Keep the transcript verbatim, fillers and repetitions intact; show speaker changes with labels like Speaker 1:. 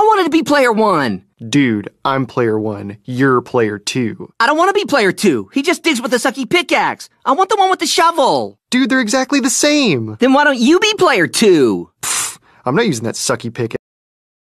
Speaker 1: wanted to be player one.
Speaker 2: Dude, I'm player one. You're player two.
Speaker 1: I don't want to be player two. He just digs with a sucky pickaxe. I want the one with the shovel.
Speaker 2: Dude, they're exactly the same.
Speaker 1: Then why don't you be player two?
Speaker 2: Pfft, I'm not using that sucky pickaxe.